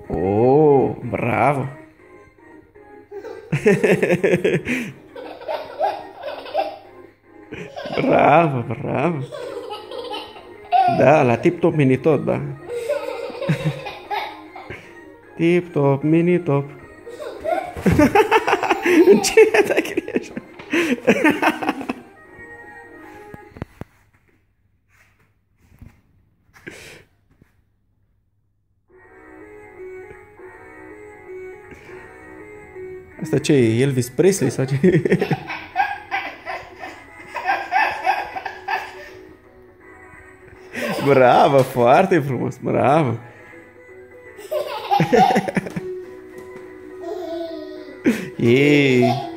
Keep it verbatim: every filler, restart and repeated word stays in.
Oh, bravo! Bravo, bravo! Da, la tip-top mini-tot, da. Tip-top mini-top. Încet, ai greșit. Asta ce e? Elvis Presley sau ce? Bravo, foarte frumos, bravo. Ei.